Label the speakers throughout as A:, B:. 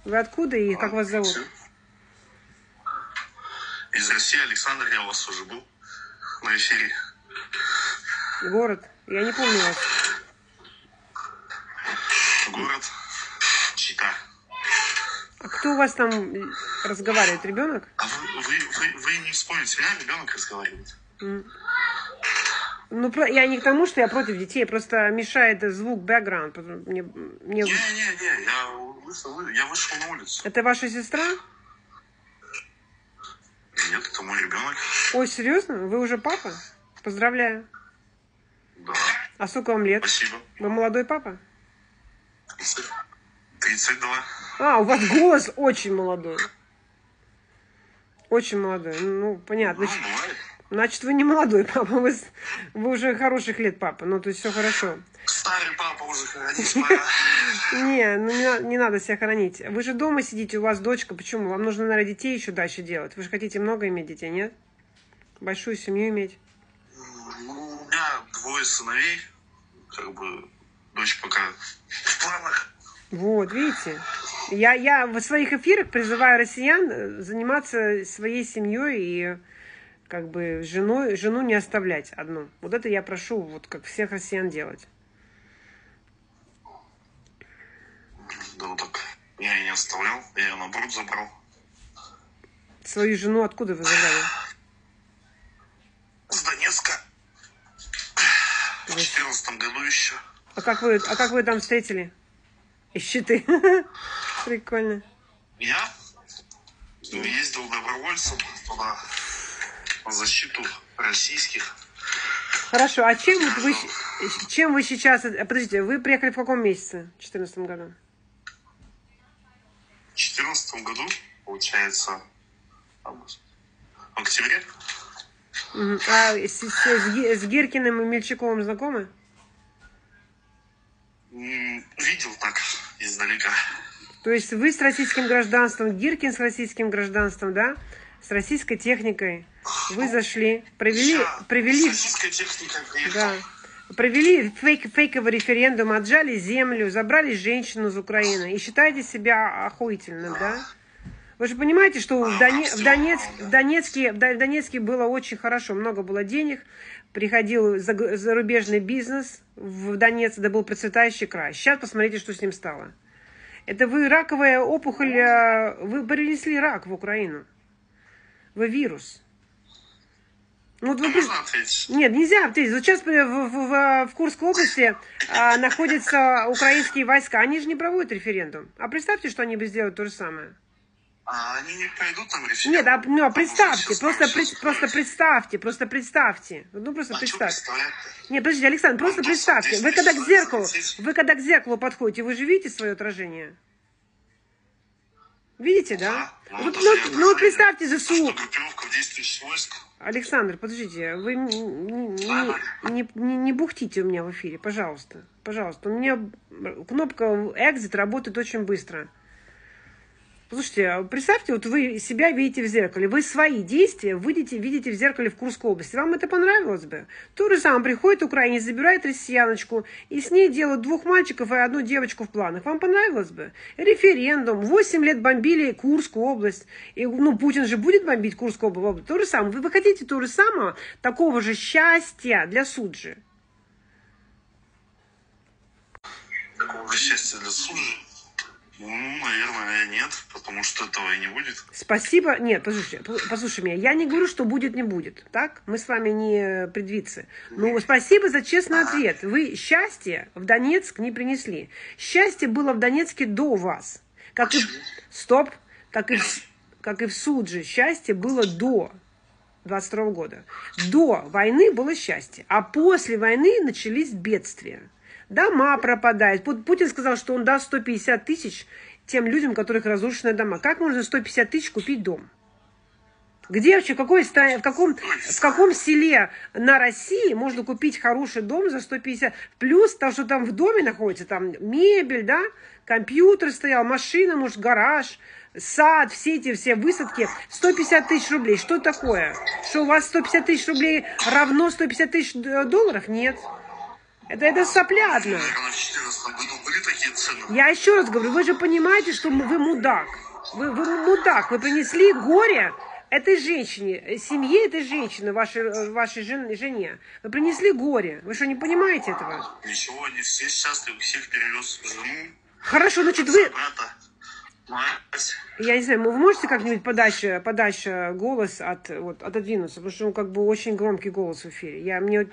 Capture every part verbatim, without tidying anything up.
A: Вы откуда и как вас зовут?
B: Из России, Александр, я у вас уже был на эфире.
A: Город? Я не помню вас.
B: Город Чита.
A: А кто у вас там разговаривает? Ребенок?
B: А вы, вы, вы, вы не вспомните меня, ребенок разговаривает.
A: Mm. Ну, я не к тому, что я против детей, просто мешает звук, бэкграунд. Мне, мне...
B: Не, не, не, я вышел, я вышел на улицу.
A: Это ваша сестра?
B: Нет, это мой ребенок.
A: Ой, серьезно? Вы уже папа? Поздравляю.
B: Да.
A: А сколько вам лет?
B: Спасибо.
A: Вы молодой папа?
B: тридцать два.
A: А, у вас голос очень молодой. Очень молодой. Ну, понятно.
B: Ну, бывает.
A: Значит, вы не молодой папа, вы, вы уже хороших лет папа. Ну, то есть все хорошо.
B: Старый папа уже хоронить пора.
A: Не, ну не, не надо себя хоронить. Вы же дома сидите, у вас дочка. Почему? Вам нужно, наверное, детей еще дальше делать. Вы же хотите много иметь детей, нет? Большую семью иметь.
B: Ну, у меня двое сыновей. Как бы дочь пока в планах.
A: Вот, видите? Я, я в своих эфирах призываю россиян заниматься своей семьей и как бы женой, жену не оставлять одну. Вот это я прошу, вот как всех россиян делать.
B: Да вот так. Я ее не оставлял, я ее наоборот забрал.
A: Свою жену откуда вы забрали?
B: С Донецка. В четырнадцатом году еще.
A: А как вы, а как вы там встретили? Из Читы. Прикольно.
B: Я ездил добровольцем туда на защиту российских.
A: Хорошо, а чем вот вы, чем вы сейчас... Подождите, вы приехали в каком месяце? В две тысячи четырнадцатом году?
B: В две тысячи четырнадцатом году, получается, август. В октябре.
A: Угу. А с, с, с Гиркиным и Мельчаковым знакомы?
B: Видел так, издалека.
A: То есть вы с российским гражданством, Гиркин с российским гражданством, да? С российской техникой. Вы зашли, провели... провели
B: с российской техникой приехал.
A: Да. Провели фейк, фейковый референдум, отжали землю, забрали женщину из Украины и считаете себя охуительным, да? Вы же понимаете, что в, Доне... в, Донецк... в, Донецке... в Донецке было очень хорошо, много было денег, приходил зарубежный бизнес в Донецк, это был процветающий край. Сейчас посмотрите, что с ним стало. Это вы раковая опухоль, вы принесли рак в Украину. Вы вирус. Ну, вот вы...
B: Можно ответить?
A: Нет, нельзя ответить. Вот сейчас в, в, в, в Курской области а, находятся украинские войска. Они же не проводят референдум. А представьте, что они бы сделали то же самое.
B: А они не пойдут там референдум?
A: Нет, а, ну, а представьте, просто, пред, просто представьте, просто представьте. Ну, просто
B: а
A: представьте. Нет, подождите, Александр, просто
B: ну,
A: представьте. Вы когда к зеркалу, вы когда к зеркалу подходите, вы же видите свое отражение? Видите, да?
B: Ну,
A: вот, ну, ну, вот представьте ЗСУ.
B: Группировка в действующих войск.
A: Александр, подождите, вы не, не, не, не, не бухтите у меня в эфире, пожалуйста. Пожалуйста, у меня кнопка Exit работает очень быстро. Слушайте, представьте, вот вы себя видите в зеркале, вы свои действия видите, видите в зеркале в Курской области. Вам это понравилось бы? То же самое, приходит украинец, забирает россияночку, и с ней делают двух мальчиков и одну девочку в планах. Вам понравилось бы? Референдум, восемь лет бомбили Курскую область. И, ну, Путин же будет бомбить Курскую область. То же самое. Вы, вы хотите то же самое, такого же счастья для Суджи?
B: Такого же счастья для Суджи? Ну, наверное, нет, потому что этого и не будет.
A: Спасибо. Нет, послушай, послушай меня. Я не говорю, что будет, не будет. Так? Мы с вами не предвидцы. Ну, спасибо за честный ответ. Вы счастье в Донецк не принесли. Счастье было в Донецке до вас. Как и... Стоп. Как и, в... как и в Судже. Счастье было до двадцать второго года. До войны было счастье. А после войны начались бедствия. Дома пропадают. Путин сказал, что он даст сто пятьдесят тысяч тем людям, у которых разрушены дома. Как можно сто пятьдесят тысяч купить дом? Где вообще, в, какой стране, в, каком, в каком селе на России можно купить хороший дом за сто пятьдесят? Плюс то, что там в доме находится, там мебель, да, компьютер стоял, машина, может, гараж, сад, все эти все высадки. сто пятьдесят тысяч рублей. Что такое? Что у вас сто пятьдесят тысяч рублей равно сто пятьдесят тысяч долларов? Нет. Это, это сопля одна.
B: Наверное, в четырнадцатом году были такие цены.
A: Я еще раз говорю, вы же понимаете, что вы мудак. Вы, вы мудак, вы принесли горе этой женщине, семье этой женщины, вашей, вашей жен, жене. Вы принесли горе. Вы что, не понимаете этого?
B: Ничего, они все счастливы, всех перевез жену.
A: Хорошо, значит, вы...
B: Брата, мать.
A: Я не знаю, вы можете как-нибудь подальше, подальше голос от, вот, отодвинуться, потому что он как бы очень громкий голос в эфире. Я, мне,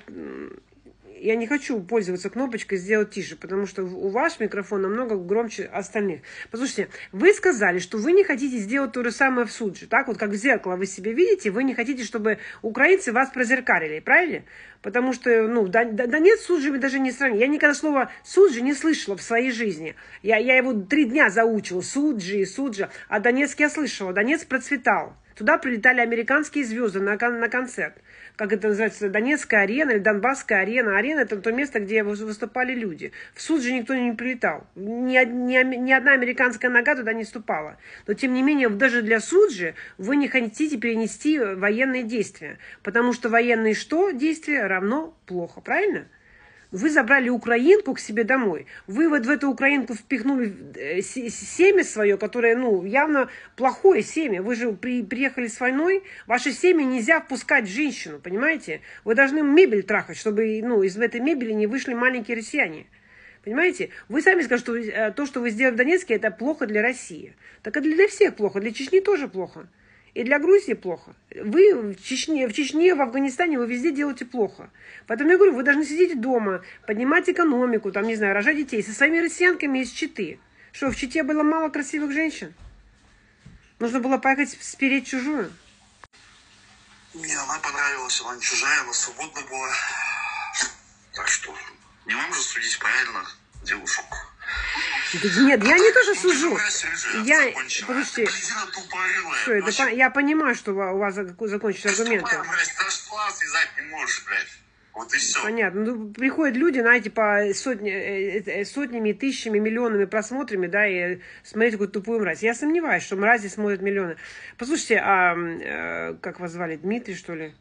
A: я не хочу пользоваться кнопочкой «Сделать тише», потому что у вас микрофон намного громче остальных. Послушайте, вы сказали, что вы не хотите сделать то же самое в Суджи, так вот, как в зеркало вы себя видите, вы не хотите, чтобы украинцы вас прозеркалили, правильно? Потому что, ну, да, да, да нет, с Суджами даже не сравнить. Я никогда слова Суджи не слышала в своей жизни. Я, я его три дня заучила, Суджи, Суджа, а Донецк я слышала, Донецк процветал. Туда прилетали американские звезды на, на концерт. Как это называется, Донецкая арена или Донбасская арена. Арена – это то место, где выступали люди. В Судже никто не прилетал. Ни, ни, ни одна американская нога туда не ступала. Но, тем не менее, даже для Суджи вы не хотите перенести военные действия. Потому что военные что? Действия равно плохо. Правильно? Вы забрали украинку к себе домой. Вы вот в эту украинку впихнули семя свое, которое, ну, явно плохое семя. Вы же при, приехали с войной. Ваше семя нельзя впускать в женщину, понимаете? Вы должны мебель трахать, чтобы, ну, из этой мебели не вышли маленькие россияне. Понимаете? Вы сами скажете, что то, что вы сделали в Донецке, это плохо для России. Так и для всех плохо. Для Чечни тоже плохо. И для Грузии плохо. Вы в Чечне, в Чечне, в Афганистане, вы везде делаете плохо. Поэтому я говорю, вы должны сидеть дома, поднимать экономику, там, не знаю, рожать детей со своими россиянками из Читы. Что, в Чите было мало красивых женщин? Нужно было поехать спереть чужую?
B: Мне она понравилась, она не чужая, она свободна была. Так что, не вам же судить правильно девушек.
A: Нет, я не тоже
B: Ну,
A: сужу.
B: рыжая,
A: Я,
B: закончила.
A: подождите,
B: Резина тупорылая,
A: что это,
B: вообще.
A: я понимаю, что у вас закончатся аргументы.
B: Тупая, блядь, даже глаз связать не можешь, блядь. Вот и все.
A: Понятно. Ну, приходят люди, знаете, по сотни, э, сотнями, тысячами, миллионами просмотрами, да, и смотреть какую-то тупую мразь. Я сомневаюсь, что мрази смотрят миллионы. Послушайте, а э, как вас звали? Дмитрий, что ли?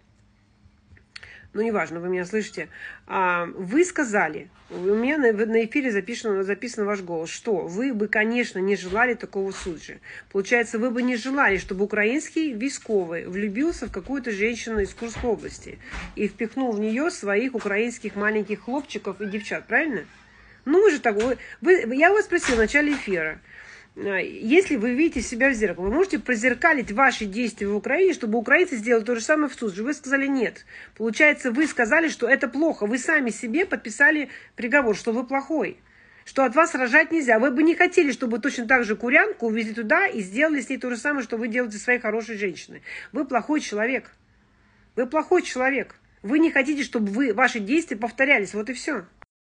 A: Ну, неважно, вы меня слышите. А, вы сказали, у меня на, на эфире записан, записан ваш голос, что вы бы, конечно, не желали такого Суджи. Получается, вы бы не желали, чтобы украинский військовый влюбился в какую-то женщину из Курской области и впихнул в нее своих украинских маленьких хлопчиков и девчат, правильно? Ну, вы же так... Вы, вы, я вас спросила в начале эфира. Если вы видите себя в зеркало, вы можете прозеркалить ваши действия в Украине, чтобы украинцы сделали то же самое в Судже. Вы сказали нет. Получается, вы сказали, что это плохо. Вы сами себе подписали приговор, что вы плохой. Что от вас рожать нельзя. Вы бы не хотели, чтобы точно так же курянку увезли туда и сделали с ней то же самое, что вы делаете своей хорошей женщиной. Вы плохой человек. Вы плохой человек. Вы не хотите, чтобы вы, ваши действия повторялись. Вот и все.